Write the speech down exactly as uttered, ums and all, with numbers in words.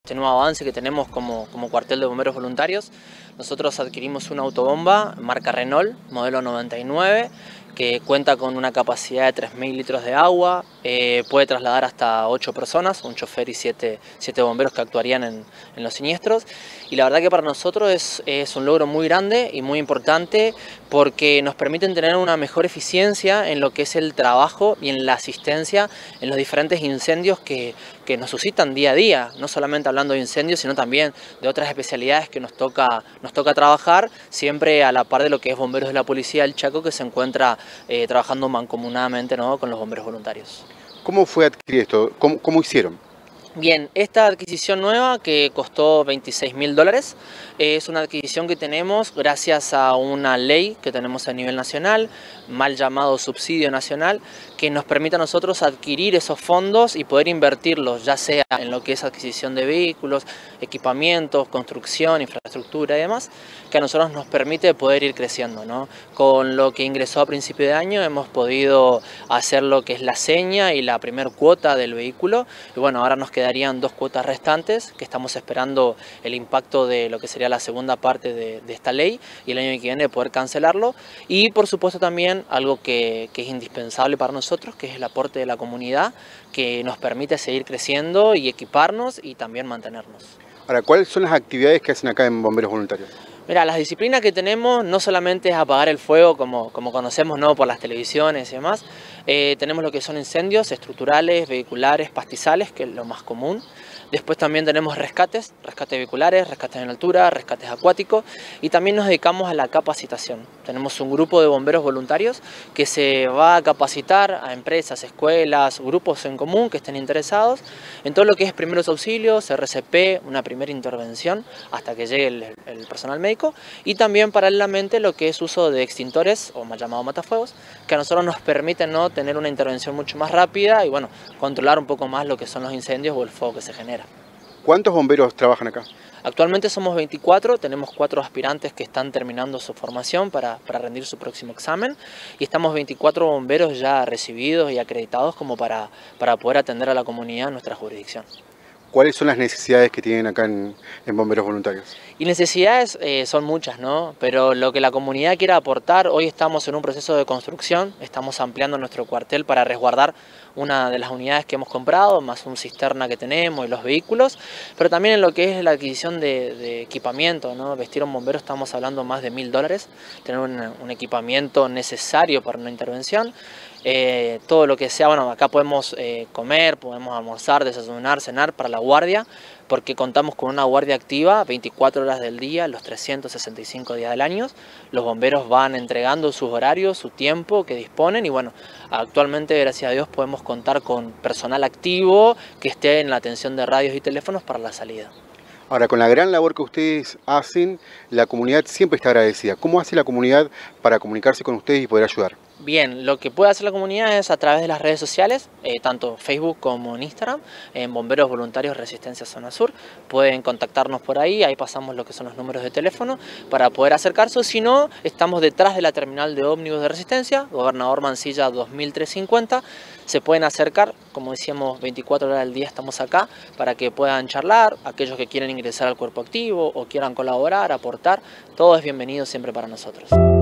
este nuevo avance que tenemos como, como cuartel de bomberos voluntarios. Nosotros adquirimos una autobomba marca Renault, modelo noventa y nueve, que cuenta con una capacidad de tres mil litros de agua, eh, puede trasladar hasta ocho personas, un chofer y siete bomberos que actuarían en, en los siniestros. Y la verdad que para nosotros es, es un logro muy grande y muy importante porque nos permiten tener una mejor eficiencia en lo que es el trabajo y en la asistencia en los diferentes incendios que, que nos suscitan día a día, no solamente hablando de incendios, sino también de otras especialidades que nos toca, nos toca trabajar, siempre a la par de lo que es Bomberos de la Policía del Chaco, que se encuentra eh, trabajando mancomunadamente, ¿no?, con los bomberos voluntarios. ¿Cómo fue adquirir esto? ¿Cómo, cómo hicieron? Bien, esta adquisición nueva que costó veintiséis mil dólares es una adquisición que tenemos gracias a una ley que tenemos a nivel nacional, mal llamado subsidio nacional, que nos permite a nosotros adquirir esos fondos y poder invertirlos, ya sea en lo que es adquisición de vehículos, equipamientos, construcción, infraestructura y demás, que a nosotros nos permite poder ir creciendo, ¿no? Con lo que ingresó a principio de año hemos podido hacer lo que es la seña y la primer cuota del vehículo, y bueno, ahora nos quedarían dos cuotas restantes, que estamos esperando el impacto de lo que sería la segunda parte de, de esta ley y el año que viene poder cancelarlo. Y por supuesto también algo que, que es indispensable para nosotros, que es el aporte de la comunidad, que nos permite seguir creciendo y equiparnos y también mantenernos. Ahora, ¿cuáles son las actividades que hacen acá en Bomberos Voluntarios? Mira, las disciplinas que tenemos no solamente es apagar el fuego como, como conocemos, ¿no?, por las televisiones y demás. Eh, tenemos lo que son incendios estructurales, vehiculares, pastizales, que es lo más común. Después también tenemos rescates, rescates vehiculares, rescates en altura, rescates acuáticos, y también nos dedicamos a la capacitación. Tenemos un grupo de bomberos voluntarios que se va a capacitar a empresas, escuelas, grupos en común que estén interesados en todo lo que es primeros auxilios, R C P, una primera intervención hasta que llegue el, el personal médico, y también paralelamente lo que es uso de extintores o más llamado matafuegos, que a nosotros nos permiten, ¿no?, tener una intervención mucho más rápida y bueno, controlar un poco más lo que son los incendios o el fuego que se genera. ¿Cuántos bomberos trabajan acá? Actualmente somos veinticuatro, tenemos cuatro aspirantes que están terminando su formación para, para rendir su próximo examen, y estamos veinticuatro bomberos ya recibidos y acreditados como para, para poder atender a la comunidad en nuestra jurisdicción. ¿Cuáles son las necesidades que tienen acá en, en Bomberos Voluntarios? Y necesidades eh, son muchas, ¿no? Pero lo que la comunidad quiera aportar, hoy estamos en un proceso de construcción, estamos ampliando nuestro cuartel para resguardar una de las unidades que hemos comprado, más un cisterna que tenemos y los vehículos, pero también en lo que es la adquisición de, de equipamiento, ¿no? Vestir a un bombero estamos hablando más de mil dólares, tener un, un equipamiento necesario para una intervención. Eh, todo lo que sea, bueno, acá podemos eh, comer, podemos almorzar, desayunar, cenar para la guardia, porque contamos con una guardia activa veinticuatro horas del día, los trescientos sesenta y cinco días del año. Los bomberos van entregando sus horarios, su tiempo que disponen, y bueno, actualmente, gracias a Dios, podemos contar con personal activo que esté en la atención de radios y teléfonos para la salida. Ahora, con la gran labor que ustedes hacen, la comunidad siempre está agradecida. ¿Cómo hace la comunidad para comunicarse con ustedes y poder ayudar? Bien, lo que puede hacer la comunidad es a través de las redes sociales, eh, tanto Facebook como en Instagram, en Bomberos Voluntarios Resistencia Zona Sur. Pueden contactarnos por ahí, ahí pasamos lo que son los números de teléfono para poder acercarse. Si no, estamos detrás de la terminal de ómnibus de Resistencia, Gobernador Mansilla dos mil trescientos cincuenta. Se pueden acercar, como decíamos, veinticuatro horas al día estamos acá para que puedan charlar. Aquellos que quieren ingresar al cuerpo activo o quieran colaborar, aportar, todo es bienvenido siempre para nosotros.